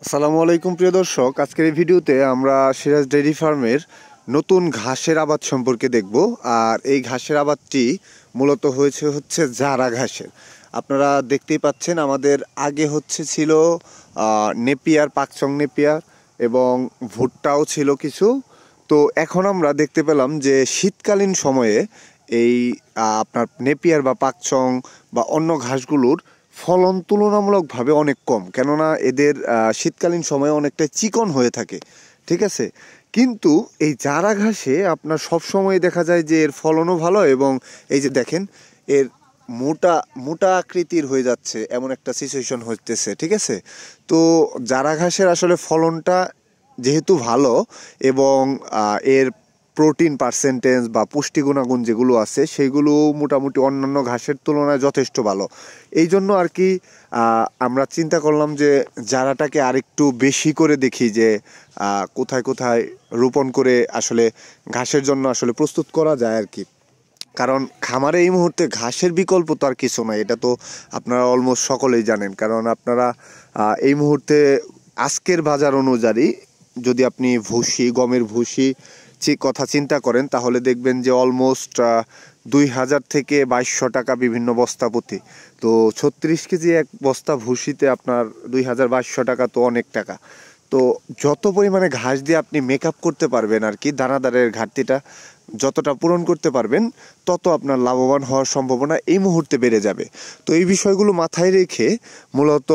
আসসালামু আলাইকুম প্রিয় দর্শক, আজকের এই ভিডিওতে আমরা সিরাজ ডেইরি ফার্মের নতুন ঘাসের আবাদ সম্পর্কে দেখব। আর এই ঘাসের আবাদটি মূলত হচ্ছে জারা ঘাসের। আপনারা দেখতেই পাচ্ছেন আমাদের আগে ছিল নেপিয়ার, পাকচং নেপিয়ার এবং ভুট্টাও ছিল কিছু। তো এখন আমরা দেখতে পেলাম যে শীতকালীন সময়ে এই আপনার নেপিয়ার বা পাকচং বা অন্য ঘাসগুলোর ফলন তুলনামূলকভাবে অনেক কম, কেননা এদের শীতকালীন সময়ে অনেকটা চিকন হয়ে থাকে, ঠিক আছে। কিন্তু এই জারা ঘাসে আপনার সব সময় দেখা যায় যে এর ফলনও ভালো এবং এই যে দেখেন এর মোটা মোটা আকৃতির হয়ে যাচ্ছে, এমন একটা সিচুয়েশন হচ্ছে, ঠিক আছে। তো জারা ঘাসের আসলে ফলনটা যেহেতু ভালো এবং এর প্রোটিন পার্সেন্টেজ বা পুষ্টি গুণাগুণ যেগুলো আছে সেগুলো মোটামুটি অন্যান্য ঘাসের তুলনায় যথেষ্ট ভালো। এই জন্য আর কি আমরা চিন্তা করলাম যে জারাটাকে আরেকটু বেশি করে দেখি যে কোথায় কোথায় রোপণ করে আসলে ঘাসের জন্য আসলে প্রস্তুত করা যায় আর কি। কারণ খামারে এই মুহূর্তে ঘাসের বিকল্প তো আর কিছু নাই, এটা তো আপনারা অলমোস্ট সকলেই জানেন। কারণ আপনারা এই মুহূর্তে আজকের বাজার অনুযায়ী যদি আপনি ভুসি, গমের ভুসি কথা চিন্তা করেন তাহলে দেখবেন যে অলমোস্ট 2000 থেকে 2200 টাকা বিভিন্ন বস্তা প্রতি। তো 36 কেজি এক বস্তা ভুসিতে আপনার 2200 টাকা, তো অনেক টাকা। তো যত পরিমাণে ঘাস দিয়ে আপনি মেকআপ করতে পারবেন আর কি, দানাদারের ঘাটতিটা যতটা পূরণ করতে পারবেন তত আপনার লাভবান হওয়ার সম্ভাবনা এই মুহূর্তে বেড়ে যাবে। তো এই বিষয়গুলো মাথায় রেখে মূলত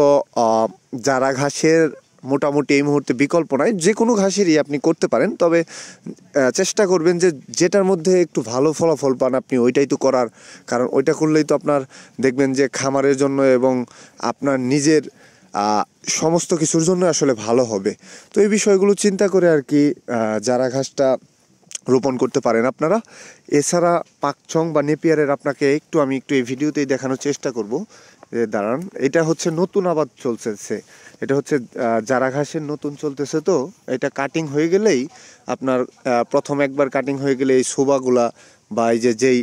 জারা ঘাসের মোটামুটি এই মুহূর্তে বিকল্প নাই, যে কোনো ঘাসেরই আপনি করতে পারেন, তবে চেষ্টা করবেন যে যেটার মধ্যে একটু ভালো ফলাফল পান আপনি ওইটাই তো করার। কারণ ওইটা করলেই তো আপনার দেখবেন যে খামারের জন্য এবং আপনার নিজের সমস্ত কিছুর জন্য আসলে ভালো হবে। তো এই বিষয়গুলো চিন্তা করে আর কি জারা ঘাসটা রোপণ করতে পারেন আপনারা। এছাড়া পাকচং বা নেপিয়ারের আপনাকে আমি একটু এই ভিডিওতেই দেখানোর চেষ্টা করব। যে দাঁড়ান, এটা হচ্ছে নতুন আবাদ চলতেছে, এটা হচ্ছে জারা ঘাসের নতুন চলতেছে। তো এটা কাটিং হয়ে গেলেই আপনার প্রথম একবার কাটিং হয়ে গেলে এই শোভাগুলা বা এই যেই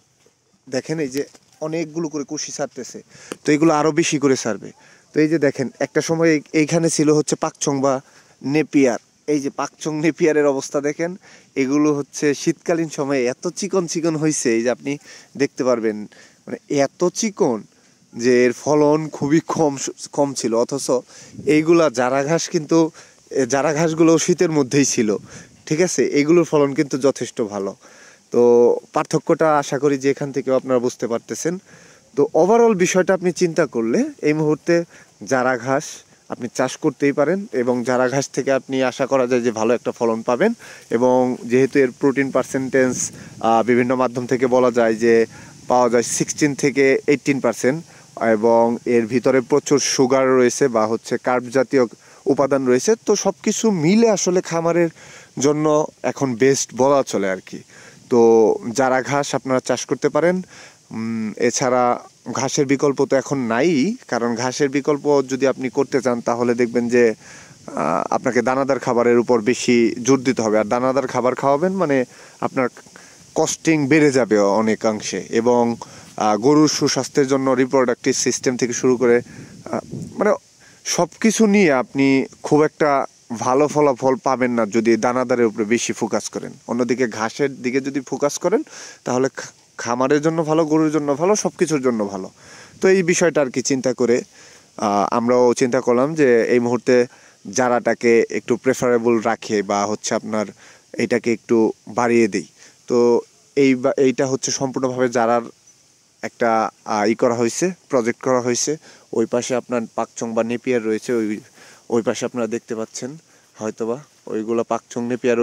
দেখেন এই যে অনেকগুলো করে কুশি ছাড়তেছে, তো এগুলো আরও বেশি করে ছাড়বে। তো এই যে দেখেন একটা সময় এইখানে ছিল হচ্ছে পাকচং বা নেপিয়ার, এই যে পাকচং নেপিয়ারের অবস্থা দেখেন। এগুলো হচ্ছে শীতকালীন সময়ে এত চিকন চিকন হয়েছে, এই যে আপনি দেখতে পারবেন, মানে এত চিকন যে এর ফলন খুবই কম ছিল। অথচ এইগুলা জারা ঘাস কিন্তু জারা ঘাসগুলো শীতের মধ্যেই ছিল, ঠিক আছে। এগুলোর ফলন কিন্তু যথেষ্ট ভালো। তো পার্থক্যটা আশা করি যে এখান থেকেও আপনারা বুঝতে পারতেছেন। তো ওভারঅল বিষয়টা আপনি চিন্তা করলে এই মুহূর্তে জারা ঘাস আপনি চাষ করতেই পারেন এবং জারা ঘাস থেকে আপনি আশা করা যায় যে ভালো একটা ফলন পাবেন। এবং যেহেতু এর প্রোটিন পার্সেন্টেজ বিভিন্ন মাধ্যম থেকে বলা যায় যে পাওয়া যায় 16 থেকে 18%, এবং এর ভিতরে প্রচুর সুগার রয়েছে বা কার্ব জাতীয় উপাদান রয়েছে। তো সব কিছু মিলে আসলে খামারের জন্য এখন বেস্ট বলা চলে আর কি। তো জারা ঘাস আপনারা চাষ করতে পারেন। এছাড়া ঘাসের বিকল্প তো এখন নাই, কারণ ঘাসের বিকল্প যদি আপনি করতে চান তাহলে দেখবেন যে আপনাকে দানাদার খাবারের উপর বেশি জোর দিতে হবে। আর দানাদার খাবার খাওয়াবেন মানে আপনার কস্টিং বেড়ে যাবে অনেকাংশে, এবং গরুর সুস্বাস্থ্যের জন্য রিপ্রোডাক্টিভ সিস্টেম থেকে শুরু করে মানে সব কিছু নিয়ে আপনি খুব একটা ভালো ফলাফল পাবেন না যদি দানাদারের উপরে বেশি ফোকাস করেন। অন্যদিকে ঘাসের দিকে যদি ফোকাস করেন তাহলে খামারের জন্য ভালো, গরুর জন্য ভালো, সব কিছুর জন্য ভালো। তো এই বিষয়টা আর কি চিন্তা করে আমরাও চিন্তা করলাম যে এই মুহূর্তে জারাটাকে একটু প্রেফারেবল রাখে বা আপনার এইটাকে একটু বাড়িয়ে দিই। তো এইটা সম্পূর্ণভাবে জারার একটা করা হয়েছে, প্রজেক্ট করা হয়েছে। ওই পাশে আপনার পাকচং বা নেপিয়ার রয়েছে, ওই পাশে আপনারা দেখতে পাচ্ছেন হয়তোবা ওইগুলো পাকচং নেপিয়ার।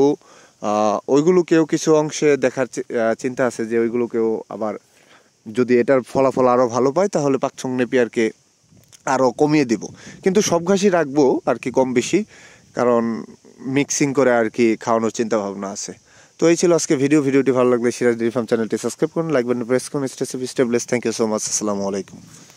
ওইগুলো কেউ কিছু অংশে দেখার চিন্তা আছে যে ওইগুলোকেও আবার যদি এটার ফলাফল আরও ভালো পায় তাহলে পাকচং নেপিয়ারকে আরও কমিয়ে দিব। কিন্তু সব ঘাসই রাখবো আর কি কম বেশি, কারণ মিক্সিং করে আর কি খাওয়ানোর চিন্তা ভাবনা আছে। তো এই ছিল আজকে ভিডিওটি ভালো লাগলে সিরাজ ডেইরি ফার্ম চ্যানেলটি সাবস্ক্রাইব করুন, লাইক বাটন প্রেস করুন। Stay safe, stay blessed. Thank you so much. আসসালামু আলাইকুম।